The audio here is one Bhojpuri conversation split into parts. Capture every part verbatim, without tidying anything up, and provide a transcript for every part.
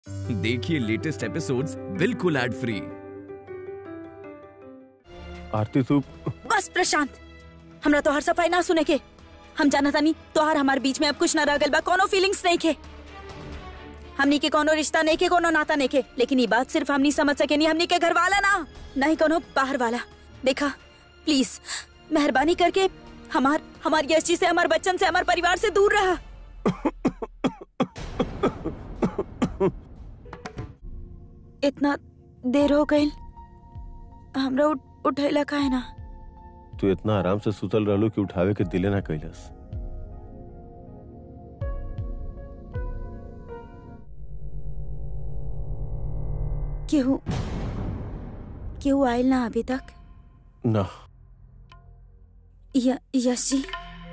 देखिए लेटेस्ट एपिसोड्स बिल्कुल एड फ्री। आरती तू बस प्रशांत, हमरा तो हर सफाई ना सुने के। हम जाना तानी तोहार हमार बीच में अब कुछ ना रह गल बा, कोनो फीलिंग्स नहीं के। हमनी के कोनो रिश्ता नहीं के, कोनो नाता नहीं के। लेकिन ये बात सिर्फ हमनी समझ सके नहीं, हमनी के घर वाला ना, नहीं कोनो बाहर वाला। देखा प्लीज मेहरबानी करके हमार हमार यश जी से, हमार बच्चन से, हमार परिवार से दूर रहा। इतना देर हो गई, हमरा उठ, उठैला काहे ना? तू इतना आराम से सुतल रहलू कि उठावे के दिले ना कैलस। केहू केहू आयल ना अभी तक? ना। य, यश जी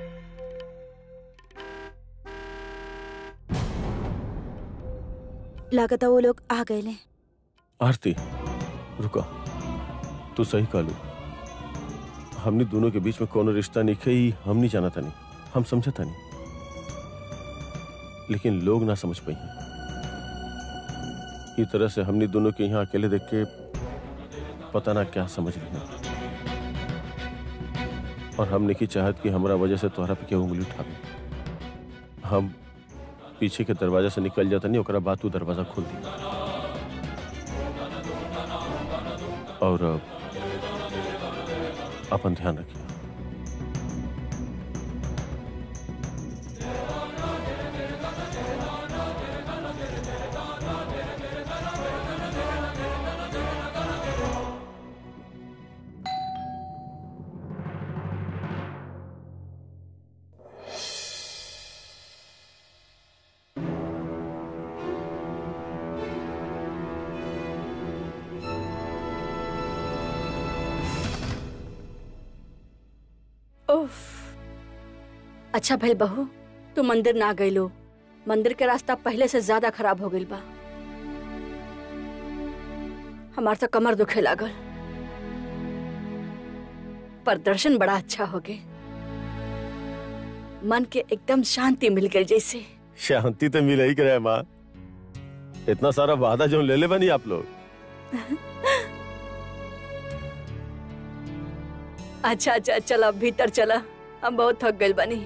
लागता वो लोग आ गए। आरती रुका, तू सही कहलू। हमनी दोनों के बीच में कोनो रिश्ता नहीं है, ही हम नहीं जाना था, नहीं हम समझा था नहीं, लेकिन लोग ना समझ पाई। इस तरह से हमनी दोनों के यहाँ अकेले देख के पता ना क्या समझ लिया। और हमने की चाहत कि हमारा वजह से तोहरा पे क्या उंगली उठावे। हम पीछे के दरवाजा से निकल जाता नहीं, ओकरा बाद तू दरवाजा खोल दिया और अपन ध्यान रखिए। अच्छा भाई बहू, तू मंदिर ना गईलो। मंदिर के रास्ता पहले से ज्यादा खराब हो गई बा। हमार तो कमर दुखे लागल, पर दर्शन बड़ा अच्छा हो गए। मन के एकदम शांति मिल गई। जैसे शांति तो मिल ही करे माँ, इतना सारा वादा जो ले ले बनी आप लोग। अच्छा अच्छा चला भीतर चला, हम बहुत थक गए बनी।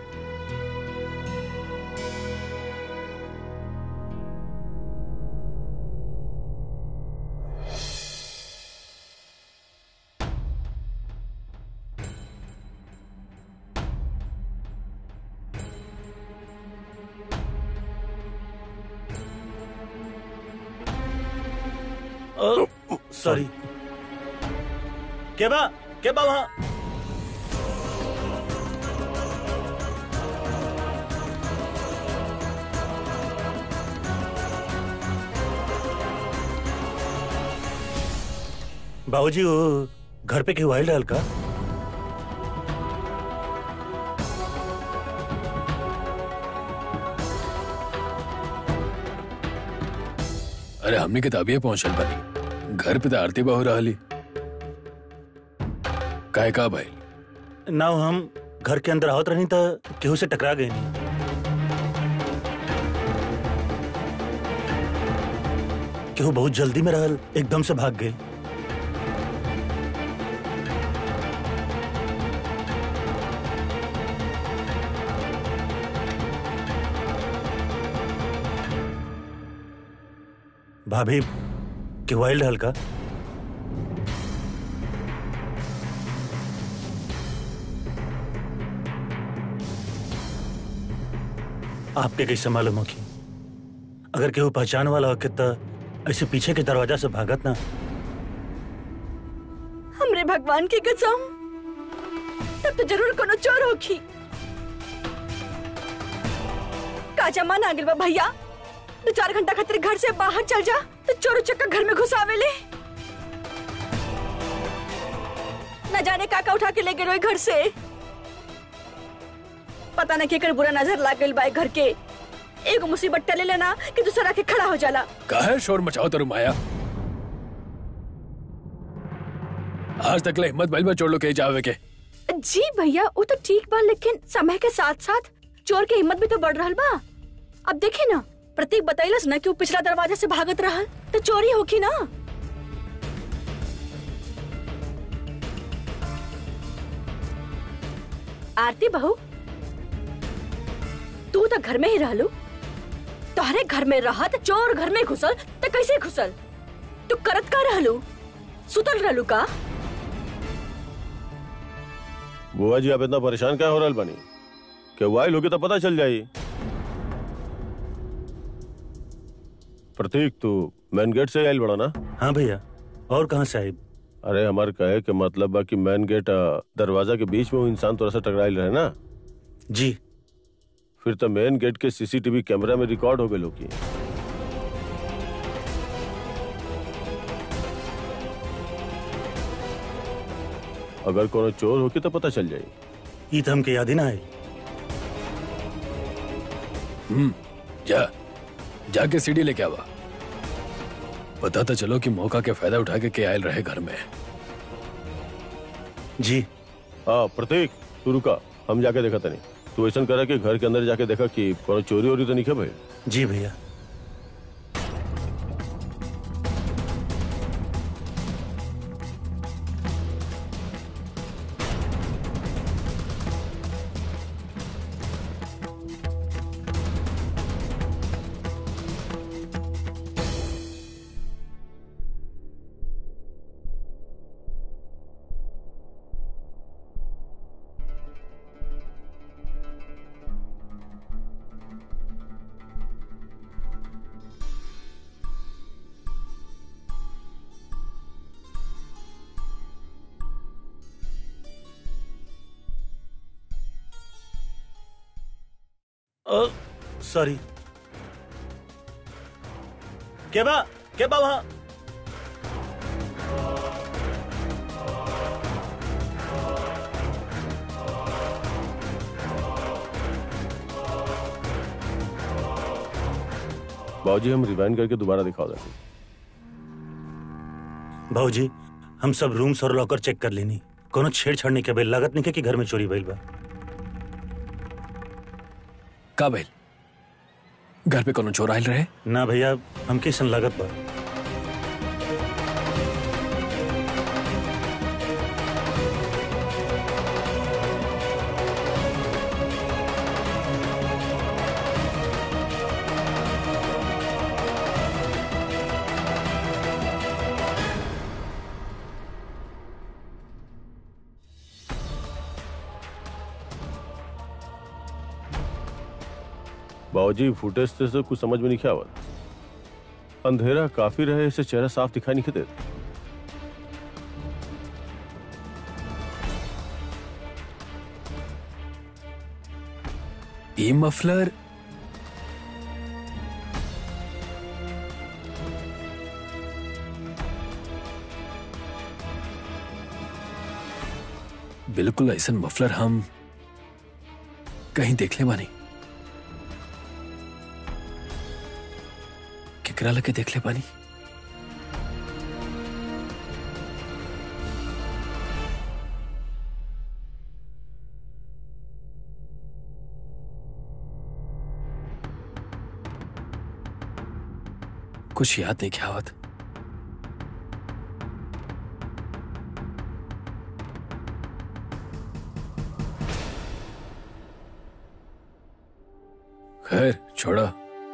सॉरी। केबा केबा वहां बाबूजी, वो घर पे क्यों आयल का? अरे हमने के तबियत पहुंचल बनी, घर पे तो आरती बहु रही। काहे का भाई ना हम घर के अंदर आवत रही तो केहू से टकरा गए नहीं। केहू बहुत जल्दी में रहल, एकदम से भाग गए। भाभी केहू आयल रहल का? आपके कैसे मालूम हो कि अगर केहू पहचान वाला हो तो ऐसे पीछे के दरवाजा से भागत ना? हमरे भगवान की कसम, तब तो जरूर कोनो चोर होगी। काजा मान आ गइल बा भैया, दो चार घंटा खातिर घर से बाहर चल जा तो चोर चक्का घर में घुसावेले। न जाने काका उठा के ले गए घर से। पता न केकर बुरा नजर लाग गइल बा घर के। एगो मुसीबत टले लेना कि दूसरा के खड़ा हो जाला। काहे शोर मचाओ तरु माया? आज तक ले हिम्मत भइल बा चोर लोग के जावे के। जी भैया वो तो ठीक बा, लेकिन समय के साथ साथ चोर के हिम्मत भी तो बढ़ रहल बा। अब देखे ना, प्रतीक बताइलस ना कि वो पिछला दरवाजा से भागत रहा तो चोरी होगी ना। आरती बहू, तू तो घर में ही रहलू, तोहरे घर में रहत चोर घर में घुसल तो कैसे घुसल? तू करत का रहलू? सुतल रहलू का? बुआ जी आप इतना परेशान क्या हो रहा बनी? कि वाइल होगी तो पता चल जाई। प्रतीक तू मेन गेट से आयल बड़ा ना? हाँ भैया, और कहाँ से आई? अरे हमारे कहे के मतलब बा कि मेन गेट दरवाजा के बीच में वो इंसान थोड़ा सा टकराइल रहे ना। जी। फिर तो मेन गेट के सीसीटीवी कैमरा में रिकॉर्ड हो गए लोग की। अगर कोनो चोर होगी तो पता चल जाए। ये तो हमके याद ही ना आई। हम्म जा जाके सीढ़ी लेके आवा, पता तो चलो कि मौका के फायदा उठा के के आयल रहे घर में। जी। हाँ प्रतीक तू रुका, हम जाके देखा तनी। तू ऐसा करा कि घर के अंदर जाके देखा कि कोनो चोरी वोरी तो नहीं है भाई। जी भैया। सॉरी। क्या बा क्या बा वहां? बाबूजी हम रिवाइंड करके दोबारा दिखा देते। बाबूजी हम सब रूम्स और लॉकर चेक कर लेनी, कोनो छेड़छाड़ नहीं के भाई। लागत नहीं के कि घर में चोरी भइल बा। का भइल? घर पे कोनो चोर आयल रहे? ना भैया, हमके ऐसन लागत बा। बाबूजी फुटेज से कुछ समझ में नहीं क्या हुआ। अंधेरा काफी रहे, इसे चेहरा साफ दिखाई नहीं देता। ये मफलर बिल्कुल ऐसा मफलर हम कहीं देख ले बानी। केकरा लगे देख ले बानी? कुछ याद नहीं क्या आवत। खैर छोड़ा,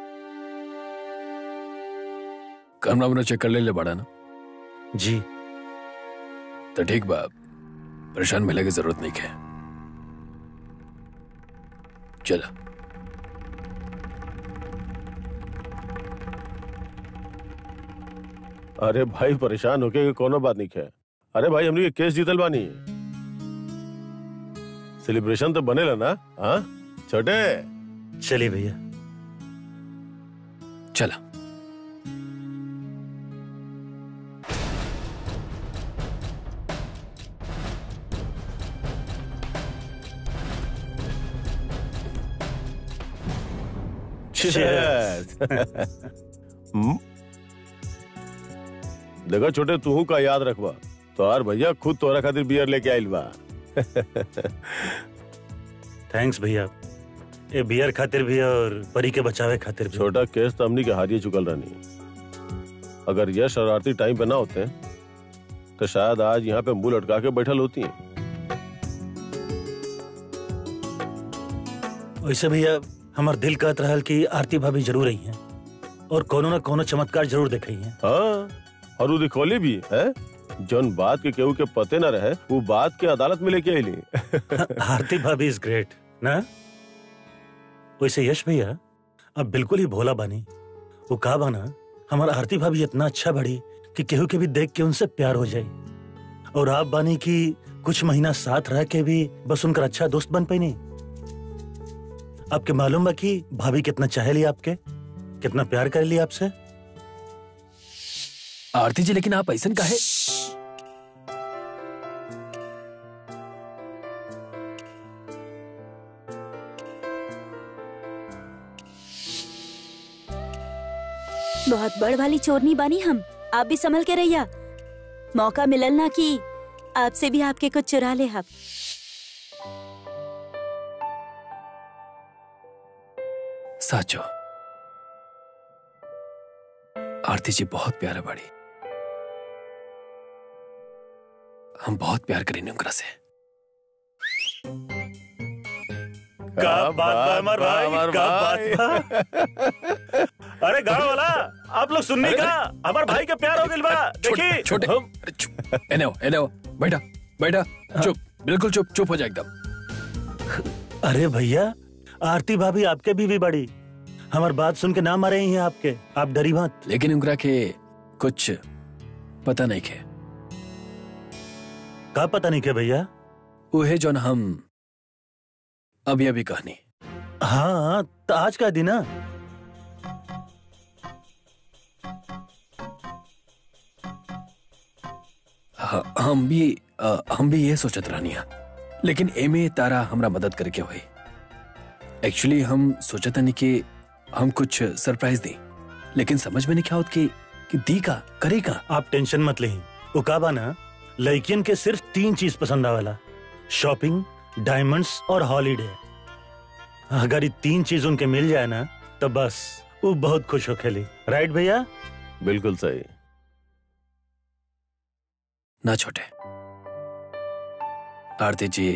कमरा वमरा चेक कर ले ले बड़ा ना? जी। तो ठीक बा, परेशान मिलने की जरूरत नहीं है। चला। अरे भाई परेशान होके कोनो बात नहीं है। अरे भाई हमने ये केस जीतल बानी, सेलिब्रेशन तो बनेला ना? हाँ छोटे। चलिए भैया। चला। देखो छोटे, तू का याद रखवा तो यार भैया खुद तोरा खातिर बियर लेके आइल बा। थैंक्स भैया, ये बियर खातिर भी और परी के बचावे खातिर भी। छोटा केस तो हमनी के हारिए चुकल रहनी। अगर यह शरारती टाइम पे ना होते तो शायद आज यहाँ पे मुंह लटका के बैठल होती हैं। वैसे भैया हमार दिल कहत रहल कि आरती भाभी जरूर रही हैं और कोनो न कोनो चमत्कार जरूर दिखाई हैं। हाँ, और वो दिखोली भी है। जौन बात के केहू के पते न रहे वो बात के अदालत में लेके आईली। आरती भाभी इज ग्रेट ना। वैसे यश भैया अब बिल्कुल ही भोला बानी। वो कहा बाना हमारा आरती भाभी इतना अच्छा बढ़ी कि केहू के भी देख के उनसे प्यार हो जाए। और आप बानी कि कुछ महीना साथ रह के भी बस उनका अच्छा दोस्त बन पाई नहीं। आपके मालूम बा कि भाभी कितना चाहे ली आपके, कितना प्यार कर लिया आपसे। आरती जी लेकिन आप ऐसा काहे? बहुत बड़ वाली चोरनी बानी हम। आप भी संभल के रहिया। मौका मिलल ना कि आपसे भी आपके कुछ चुरा ले हम। साचो आरती जी बहुत प्यारा बाड़ी। हम बहुत प्यार करेंगे उनकरा से। क्या बात बा अमर भाई, क्या बात बा। अरे गाँव वाला आप लोग सुनने का अमर भाई के प्यार हो गइल बा। देखिए छोटे एने हो, एने हो, बैठा बैठा चुप, बिल्कुल चुप चुप हो जाए एकदम। अरे भैया आरती भाभी आपके भी, भी बड़ी हमार बात सुन के ना मारे हैं आपके। आप डरी मत। लेकिन उनकरा के कुछ पता नहीं के। का पता नहीं के भैया? वो है जो हम अभी अभी कहानी। हाँ तो आज का दिन है। हम भी आ, हम भी ये सोचत रहनिया, लेकिन एमे तारा हमरा मदद करके हुई। एक्चुअली हम सोचत नहीं कि हम कुछ सरप्राइज दी, लेकिन समझ में नहीं क्या होत कि, कि दी का करे का। आप टेंशन मत लें। वो का बाना लड़कियन के सिर्फ तीन चीज पसंद आवेला, शॉपिंग, डायमंड्स और हॉलीडे। अगर ये तीन चीज उनके मिल जाए ना तो बस वो बहुत खुश हो खेली। राइट भैया? बिल्कुल सही ना छोटे। आरती जी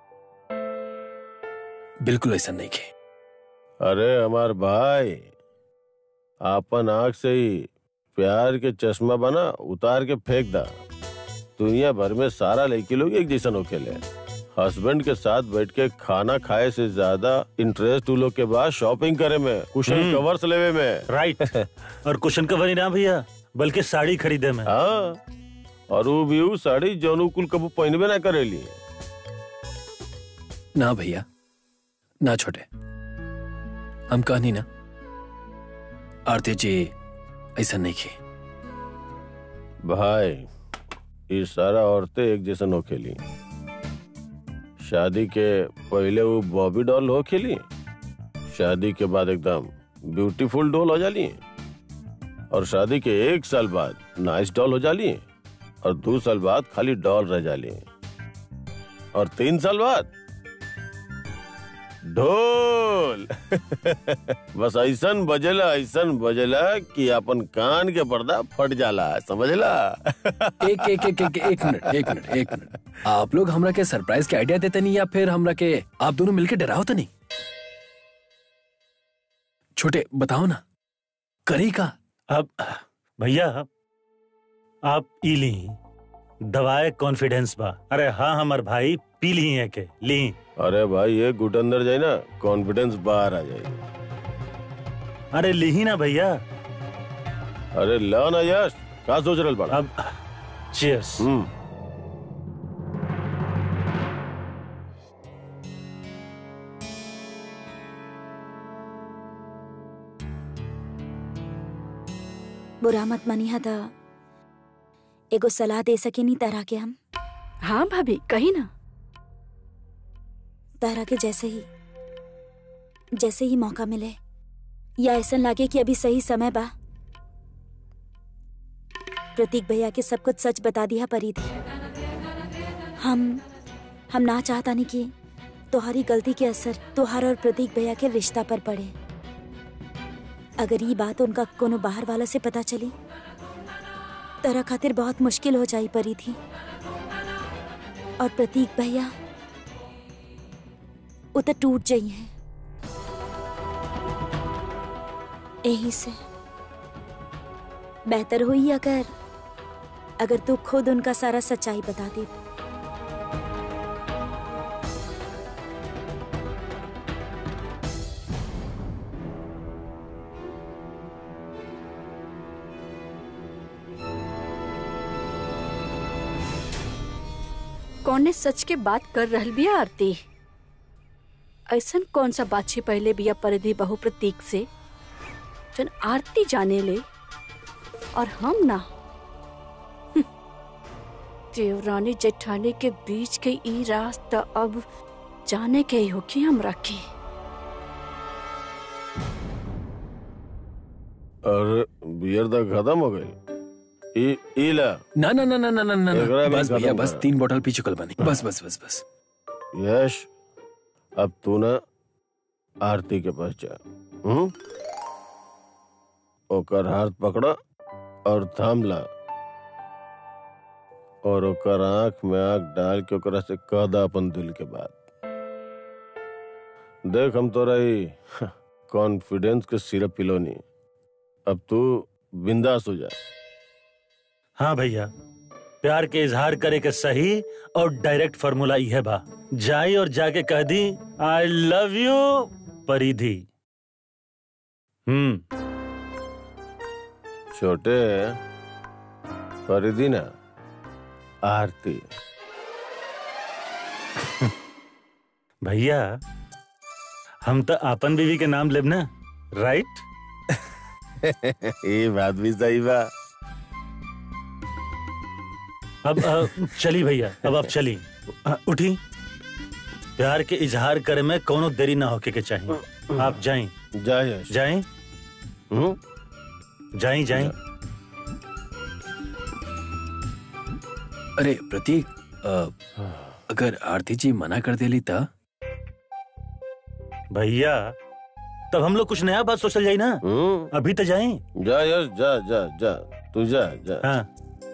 बिल्कुल ऐसा नहीं की। अरे हमार भाई, आपन आँख से ही प्यार के चश्मा बना उतार के फेंक दा। दुनिया भर में सारा लड़की लोग एक जैसा होखेले। हस्बैंड के साथ बैठ के खाना खाए से ज्यादा इंटरेस्ट उन लोग के बाद शॉपिंग करे में, कुशन कवर्स लेवे में। राइट। और कुशन कवर ही ना भैया, बल्कि साड़ी खरीदे में। हाँ, और वो भी वो साड़ी जौन कुल कबू पहनबे ना करेली। ना भैया ना छोटे, हम कहानी ना आरती जी ऐसा नहीं की। भाई ये सारा औरतें एक जैसन हो खेली। शादी के पहले वो बॉबी डॉल हो खेली, शादी के बाद एकदम ब्यूटीफुल डॉल हो जाली, और शादी के एक साल बाद नाइस डॉल हो जाली, और दो साल बाद खाली डॉल रह जाली, और तीन साल बाद ढोल। बस ऐसन बजेला ऐसन बजेला कि अपन कान के पर्दा फट जाला, समझला। एक एक एक एक एक मिनट एक मिनट एक मिनट आप लोग हमरा के सरप्राइज के आइडिया देते नहीं, या फिर हमरा के आप दोनों मिलके डराओ तो नहीं? छोटे बताओ ना करी का। अब भैया आप ई ली दवाए कॉन्फिडेंस बा। अरे हाँ हमार भाई पी ली है के ली। अरे भाई ये गुट अंदर जाए ना, कॉन्फिडेंस बाहर आ जाए। अरे ली ही ना भैया। अरे ला ना यश, क्या सोच रहे बड़ा? अब चीयर्स। हम्म बुरा मत मनिहा था, एगो सलाह दे सके नहीं तारा के हम। हाँ भाभी कही ना। तारा के जैसे ही जैसे ही मौका मिले या ऐसा लागे कि अभी सही समय बा, प्रतीक भैया के सब कुछ सच बता दिया परी थी। हम हम ना चाहता नहीं कि तुम्हारी गलती के असर तुहार और प्रतीक भैया के रिश्ता पर पड़े। अगर ये बात उनका कोनो बाहर वाला से पता चली तोरा खातिर बहुत मुश्किल हो जाई परी थी। और प्रतीक भैया उतर टूट जाई है। यही से बेहतर हुई अगर अगर तू खुद उनका सारा सच्चाई बता दे। कौन सच के बात कर रहल बिया आरती? ऐसन कौन सा बात छे पहले बिया परिधि बहु प्रतीक से जन आरती जाने ले और हम ना? हम्म, देवरानी जेठानी के बीच के ई रास्ता अब जाने के ही होगी हम रखी। और बियर तो खत्म हो गई। ई इला ना ना ना ना ना ना ना एकरा भी बस भैया खत्म बस करा। तीन बोतल पी चुकल बनी। बस बस बस बस यश, अब तू ना आरती के पास जा। हम्म ओकर हाथ पकड़ा और थाम ला और ओकर आंख में आंख डाल के ओकरा से कह दा अपन दिल के बात। देख हम तोरा ही कॉन्फिडेंस के सिरप पिलोनी। अब तू बिंदास हो जा। हाँ भैया, प्यार के इजहार करे के सही और डायरेक्ट फार्मूला यह बा। जाई और जाके कह दी आई लव यू परिधि। हम्म छोटे परिधि ना आरती। भैया हम तो आपन बीवी के नाम लेब ना, राइट? ये बात भी सही बा। अब अ, चली भैया, अब आप चली। अ, उठी। प्यार के इजहार करे में कोनो देरी ना होके के चाहिए। आप जाएं जा यश। जाएं हम्म जाएं जाएं। अरे प्रतीक, अ, अगर आरती जी मना कर देली ता? भैया तब हम लोग कुछ नया बात सोचल जाए ना। हम्म अभी तो जाएं। जा यश, जा जा जा तू जा जा। हाँ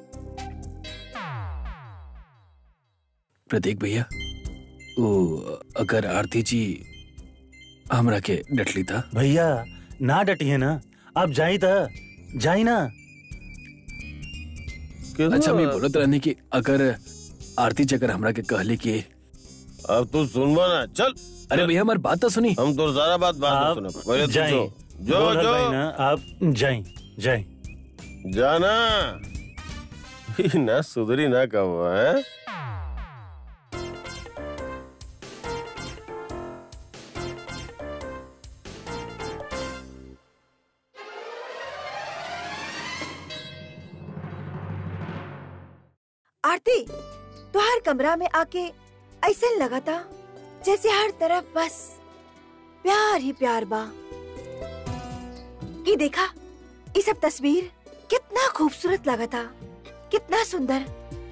प्रतीक भैया, वो अगर आरती जी हमरा के डटली था? भैया ना डटिए ना, आप जाई था जाई ना। अच्छा मैं बोलत रहने की अगर आरती जी अगर हमरा के कहली कि अब तू सुनबो ना, चल। अरे भैया हमारी बात तो सुनी। हम तो सारा बात बात आप सुनो। पहले तू जाएं। जो जो बोल जो भाई ना, आप जाएं जाएं। जाना। ही ना सुधरी ना कहो है। आरती तुहार कमरा में आके ऐसे लगा था जैसे हर तरफ बस प्यार ही प्यार बा। कि देखा ये सब तस्वीर कितना खूबसूरत लगा था, कितना सुंदर।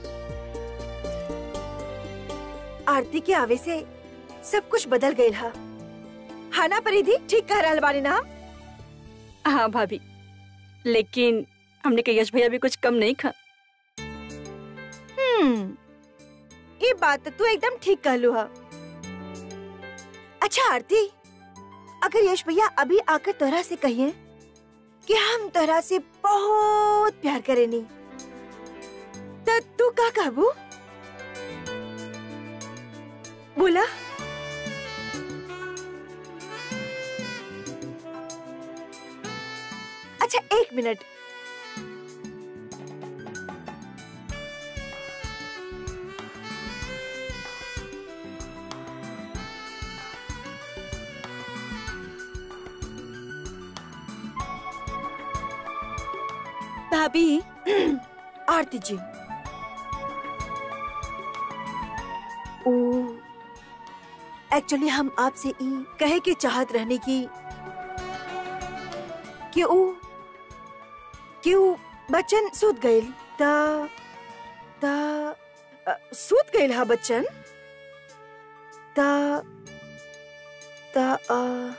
आरती के आवे से सब कुछ बदल गई हा। हाँ ना परिधि, ठीक कह रहल बानी ना? हाँ भाभी, लेकिन हमने के यश भैया भी कुछ कम नहीं खा। हम्म ये बात तो तू एकदम ठीक कहलू हा। अच्छा आरती, अगर यश भैया अभी आकर तोरा से कहिए कि हम तोरा से बहुत प्यार करेनी, तो तू का कहबू? बोला। अच्छा एक मिनट। भाभी, आरती जी, ओ एक्चुअली हम आपसे ई कहे के चाहत रहने की कि ओ कि ओ बच्चन सूत गइल ता ता अ, सूत गइल हा बच्चन ता ता आ,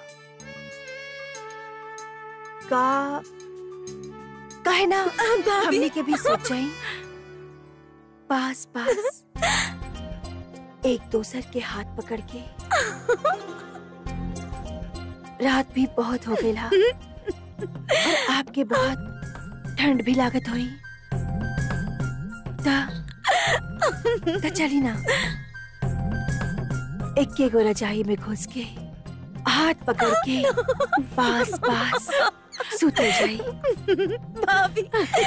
का का है ना हमने के भी सोचाई पास पास एक दूसर के हाथ पकड़ के। रात भी बहुत हो गई और आपके बहुत ठंड भी लागत हुई। ता, ता चली ना एक के गोरा जाही में घुस के हाथ पकड़ के पास पास सुते जाई। भाभी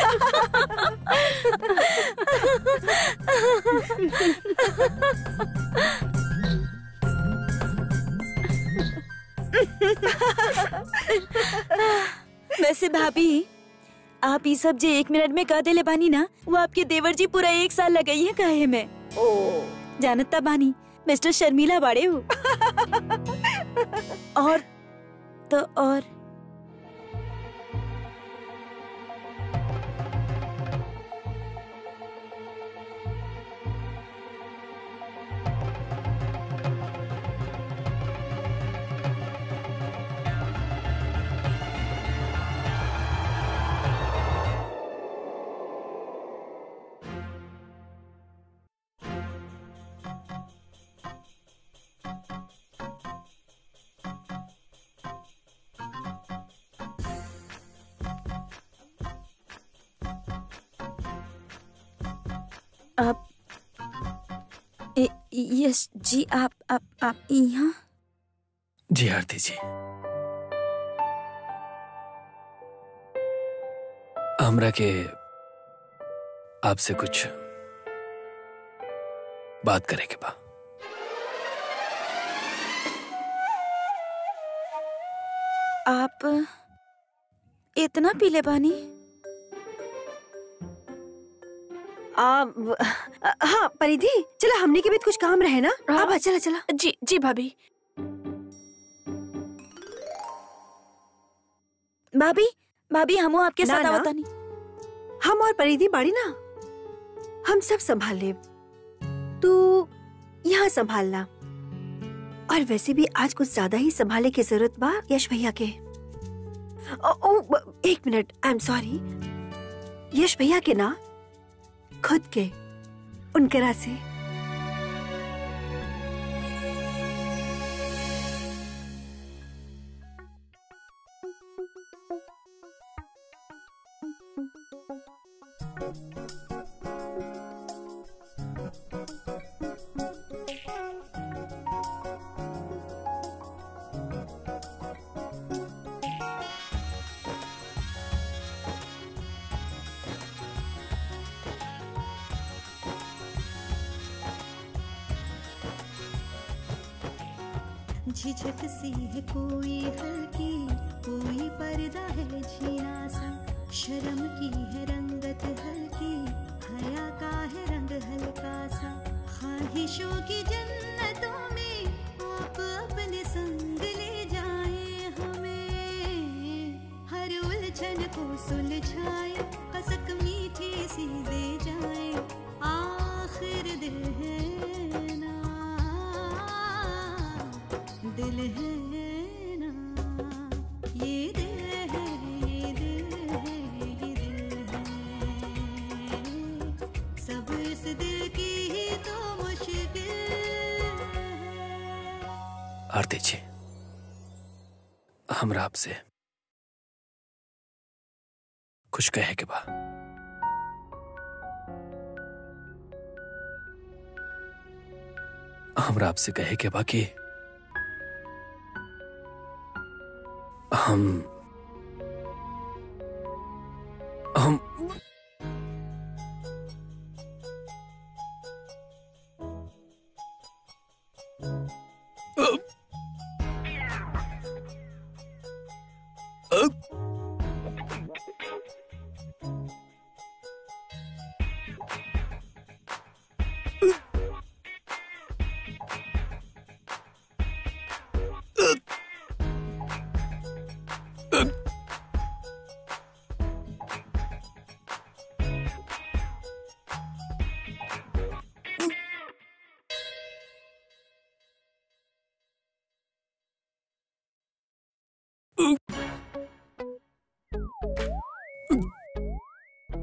वैसे भाभी आप ये सब जे एक मिनट में कह देले बानी ना, वो आपके देवर जी पूरा एक साल लगाई है काहे में। ओ जानता बानी मिस्टर शर्मिला बाड़े हो। और तो और आप ए, यस जी आप आप आप यहाँ। जी आरती जी, हमरा के आपसे कुछ बात करे के बा। आप इतना पीले बानी? आ, हाँ परिधि, चला हमने के भी कुछ काम रहे ना। हाँ। अब चला चला। जी जी भाभी। भाभी भाभी हम आपके ना, साथ ना। आवता नहीं। हम और परिधि बाड़ी ना, हम सब संभाल ले, तू यहाँ संभालना। और वैसे भी आज कुछ ज्यादा ही संभाले की जरूरत बा यश भैया के। ओ, ओ, एक minute, I am sorry. Yash भैया के ना, खुद के उनकरा से। झिझक सी है कोई हल्की, कोई पर्दा है झीना सा, शर्म की है रंगत हल्की, हया का है रंग हल्का सा, ख्वाहिशों की जन्नतों में आप अपने संग ले जाए हमें, हर उलझन को सुलझाए, कसक मीठी सी दे जाए, आखिर दिल है ना, दिल है ना, ये दिल है, ये दिल है, ये दिल है, सब इस दिल की ही तो मुश्किल है। आरती जी, हमरा आपसे कुछ कहे के बा। हमरा आपसे कहे के बा कि हम हम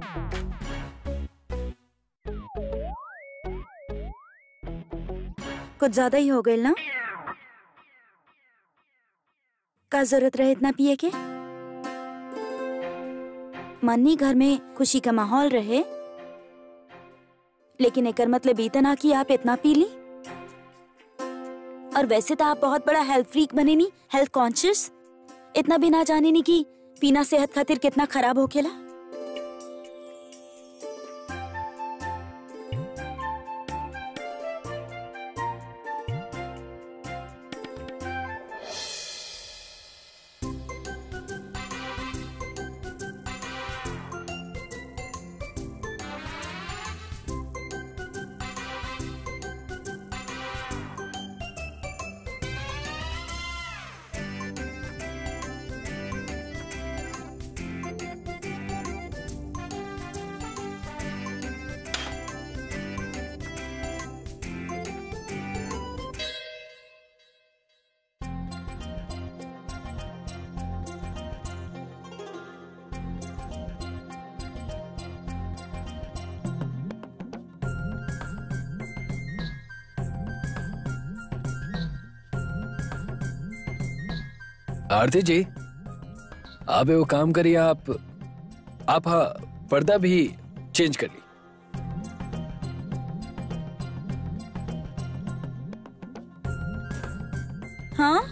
कुछ ज्यादा ही हो गई ना? का जरूरत रहे इतना पिए के? मन्नी घर में खुशी का माहौल रहे, लेकिन एकर मतलब इतना कि आप इतना पी ली। और वैसे तो आप बहुत बड़ा हेल्थ फ्रीक बने नी, हेल्थ कॉन्शियस। इतना भी ना जाने नी कि पीना सेहत खातिर कितना खराब होखेला। आरती जी, आप वो काम करिए, आप आप हाँ पर्दा भी चेंज कर ली। हाँ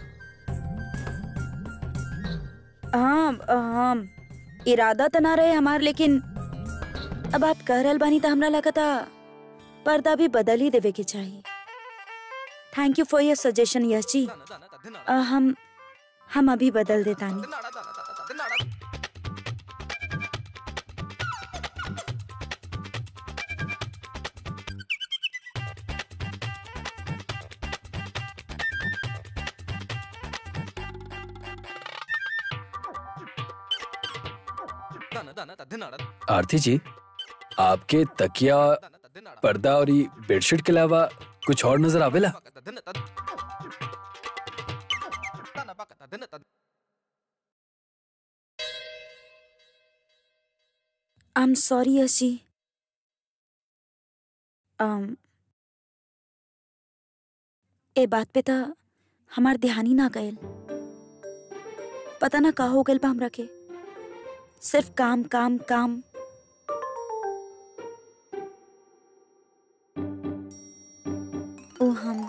हाँ हाँ, इरादा तो ना रहे हमार, लेकिन अब आप कह रहल बानी तो हमरा लगा था पर्दा भी बदल ही देवे के चाहिए। Thank you for your suggestion Yash ji. आ, हम हम अभी बदल देता नहीं। आरती जी, आपके तकिया, पर्दा और ये बेडशीट के अलावा कुछ और नजर आवेला? I am sorry Yash ji. um, ए बात पे तो हमार ध्यान ही ना गयल। पता ना का हो गल बा हमरा के, सिर्फ काम काम काम। ओ हम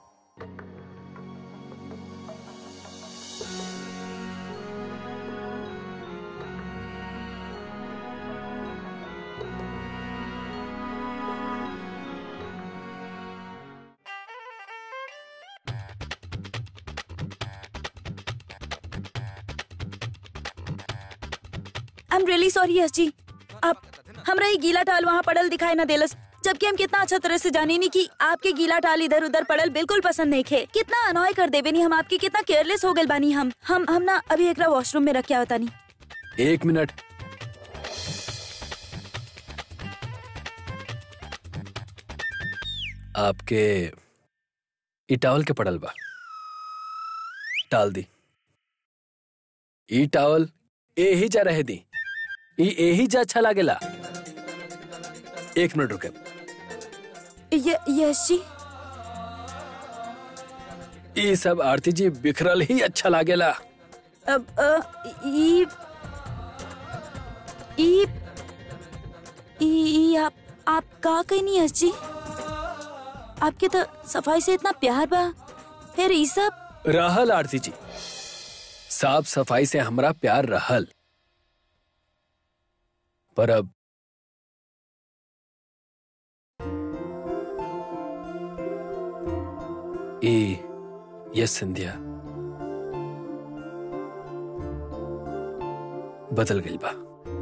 I am really sorry Yash ji. आप हमरा ये गीला टाल वहाँ पड़ल दिखाई ना देलस, जबकि हम कितना अच्छा तरह से जानी नहीं कि आपके गीला टाल इधर उधर पड़ल बिल्कुल पसंद नहीं खे। कितना अनॉय कर देवे नहीं हम आपकी, कितना केयरलेस हो गए बानी हम हम हम ना अभी एकरा वॉशरूम में रख के आवता नहीं। एक मिनट, आपके ई टावल के पड़ल बा, टाल दी। ई टावल ए ही जा रहे दी, ई ए ही जा अच्छा लागेला। एक मिनट रुके। ये यश जी, ई सब आरती जी बिखरल ही अच्छा लागेला। अब अ, ई ई ई आप आप का कहीं नहीं यश जी, आपके तो सफाई से इतना प्यार बा, फिर ई सब रहल आरती जी, साफ सफाई से हमरा प्यार रहल, पर अब ए यस संध्या बदल गई बा।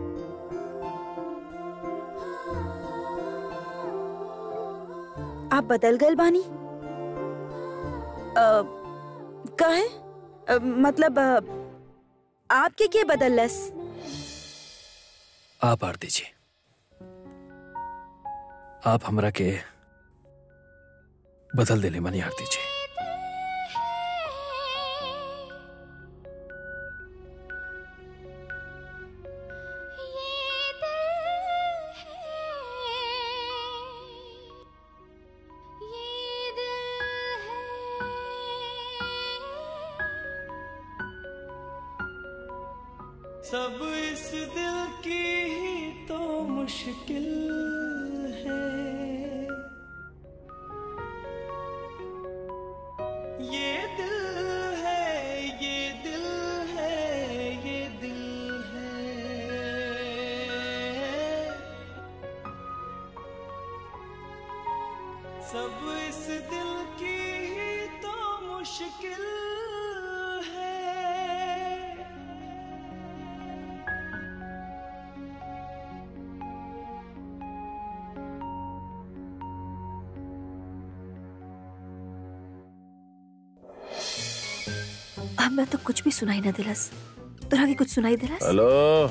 आप बदल गए बानी? कहे मतलब अ, आपके क्या बदलस? आप आरती जी, आप हमरा के बदल देले मानी आरती जी। सब इस दिल की ही तो मुश्किल है। ये दिल है, ये दिल है, ये दिल है। सब इस दिल की ही तो मुश्किल है। हमरा तो कुछ भी सुनाई न दिलस। तोरा के कुछ सुनाई दिलस? हेलो,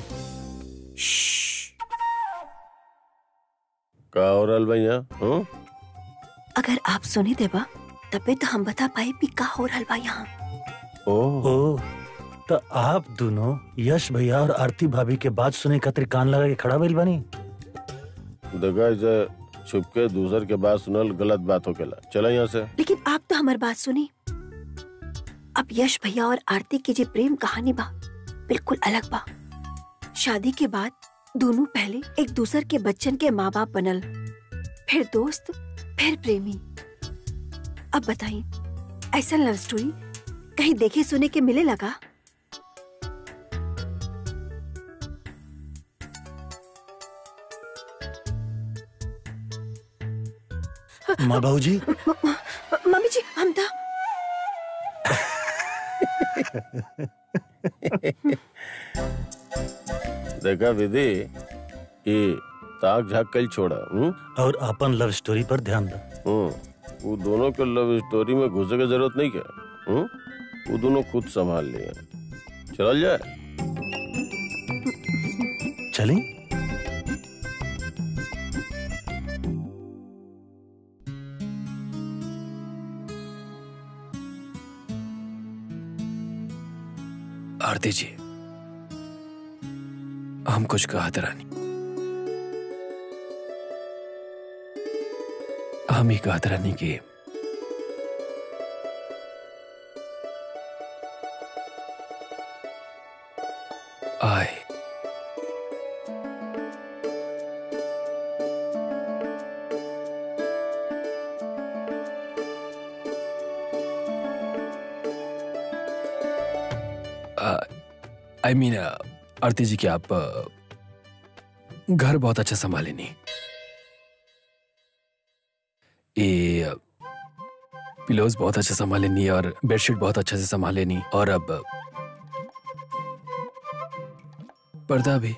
का हो रहल भैया? हूँ अगर आप सुनी देबा तबे तो हम बता पाए भी का हो रहल बा यहाँ। ओह ओ, तो आप दोनों यश भैया और आरती भाभी के बात सुने खातिर कान लगा के खड़ा भइल बानी। देखा जे छुपके दूसर के बात सुनल गलत बात होकेला। चला यहाँ से। लेकिन आप तो हमार बात सुनी। अब यश भैया और आरती की जो प्रेम कहानी बा बिल्कुल अलग बा। शादी के बाद दोनों पहले एक दूसर के बच्चन के माँ बाप बनल, फिर दोस्त, फिर प्रेमी। अब बताइए, ऐसा लव स्टोरी कहीं देखे सुने के मिले लगा? माँ बाबूजी, मम्मी जी, हम था देखा विधि, ये ताक झाक कल छोड़ा। हूँ और अपन लव स्टोरी पर ध्यान दो। हूँ वो दोनों के लव स्टोरी में घुसे की जरूरत नहीं क्या? हूँ वो दोनों खुद संभाल लिए। चल जाए। चलें? आरती जी, हम कुछ कहा था रानी, हम ही कहा था रानी की आए आई मीन आरती जी की आप uh, घर बहुत अच्छा संभाले नहीं। ये पिलोज बहुत अच्छा संभाले नहीं और बेडशीट बहुत अच्छे से संभाले नहीं और अब पर्दा भी।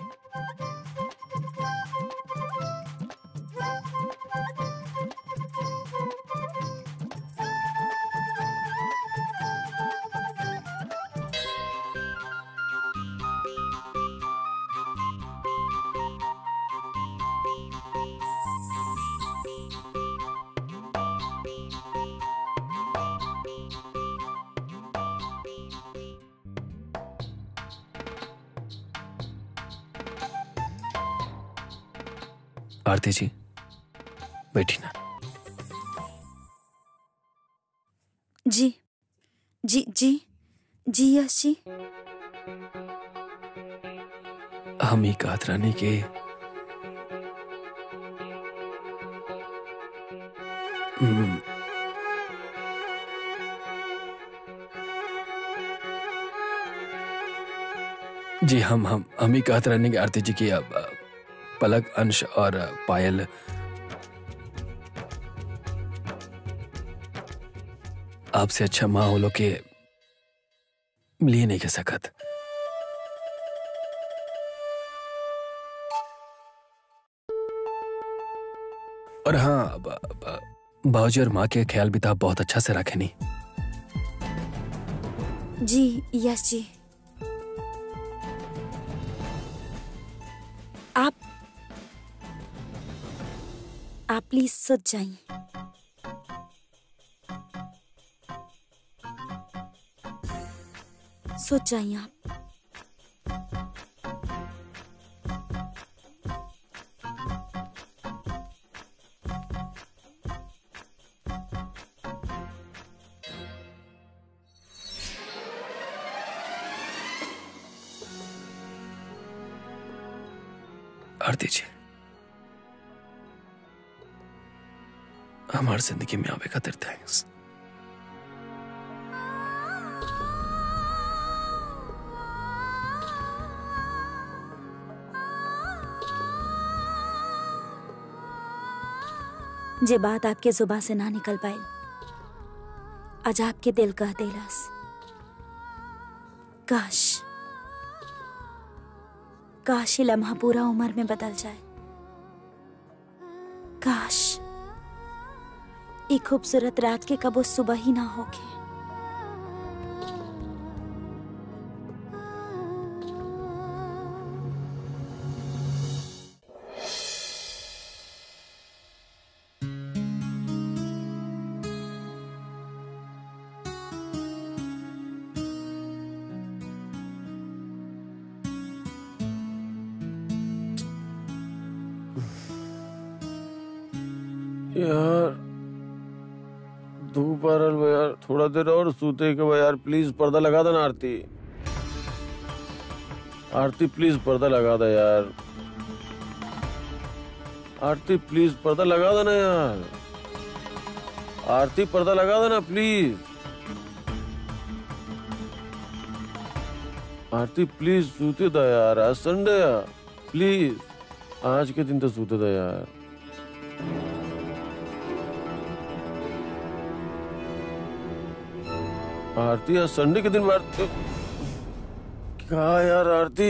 आरती जी बैठी ना। जी जी जी जी यश जी, हम ही कहा रानी के हम्म, जी हम हम हम ही कहा रानी के आरती जी की अब पलक, अंश और पायल आपसे अच्छा माँ हो लो के लिए नहीं कह सकत। और हाँ, बाबूजी और माँ के ख्याल भी तो आप बहुत अच्छा से रखे नहीं। जी यश जी, आप आप प्लीज सोच जाइए। सोच जाइए आप। आरती जी, हमारी जिंदगी में आवे खातिर थैंक्स। जे बात आपके जुबान से ना निकल पाई, आज आपके दिल कह देलस। काश काश ये लम्हा पूरा उम्र में बदल जाए। काश एक खूबसूरत रात के कबो सुबह ही ना होके। यार धूप आ रहा है यार, थोड़ा देर और सूते के यार। प्लीज पर्दा लगा देना आरती। आरती प्लीज पर्दा लगा दे यार। आरती प्लीज पर्दा लगा देना यार। आरती पर्दा लगा देना प्लीज। आरती प्लीज सूते दा यार, आज संडे है प्लीज। आज के दिन तो सूते दा यार। आरती आज संडे के दिन बार क्या यार आरती,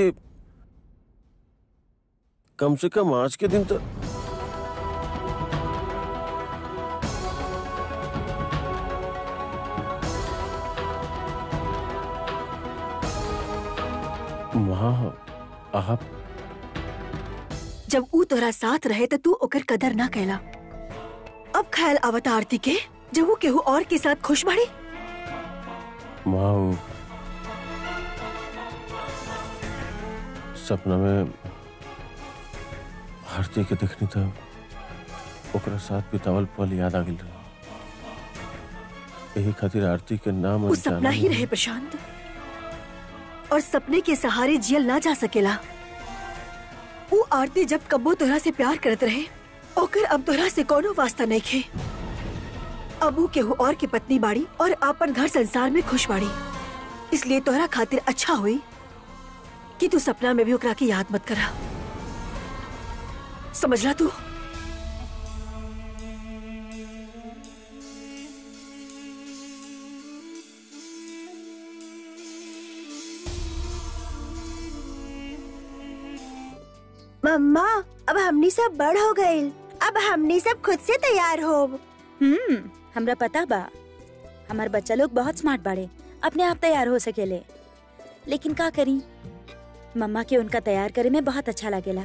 कम से कम आज के दिन तो माँ आप जब ऊ तोरा साथ रहे तो तू ओकर कदर ना कैला। अब ख्याल आवता आरती के जब वो केहू और के साथ खुश बाड़ी। माँ सपना में आरती के देखनी था, ओकरा साथ बितावल पल याद आ गई। यही खातिर आरती के नाम वो सपना ही रहे प्रशांत, और सपने के सहारे जियल ना जा सकेला। वो आरती जब कब्बो तोरा से प्यार करत रहे, ओकर अब तोरा से कोनो वास्ता नहीं खे। अब वो केहू और की पत्नी बाड़ी और आपन घर संसार में खुश बाड़ी। इसलिए तोरा खातिर अच्छा हुई कि तू सपना में भी ओकरा की याद मत करा। समझला तू? मम्मा अब हमनी सब बड़ हो गए, अब हमनी सब खुद से तैयार हो। हम्म हमरा पता बा, हमार बच्चा लोग बहुत स्मार्ट बाड़े, अपने आप तैयार हो सकेले। लेकिन का करी, मम्मा के उनका तैयार करे में बहुत अच्छा लगेला।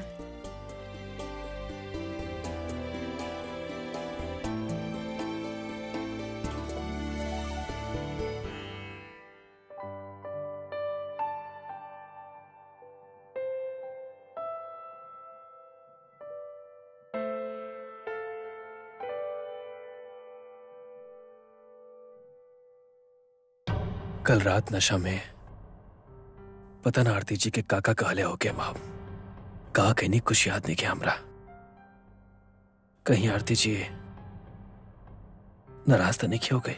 कल रात नशा में पता ना आरती जी के काका कहले हो गया माँ, कहा कहीं कुछ याद नहीं किया हमरा। कहीं आरती जी नाराज तो नहीं हो गए?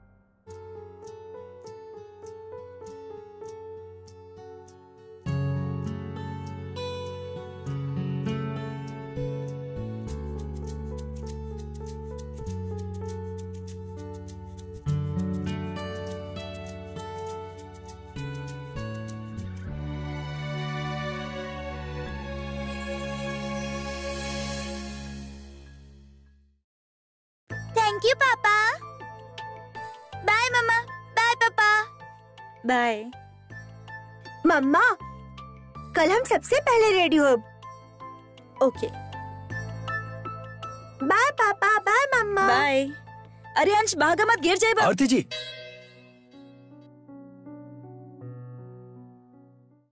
थैंक यू पापा। बाय मम्मा। बाय पापा। बाय मम्मा, कल हम सबसे पहले रेडी हो। ओके बाय पापा। बाय मम्मा। बाय। अरे अंश भागा मत, गिर जाए। आरती जी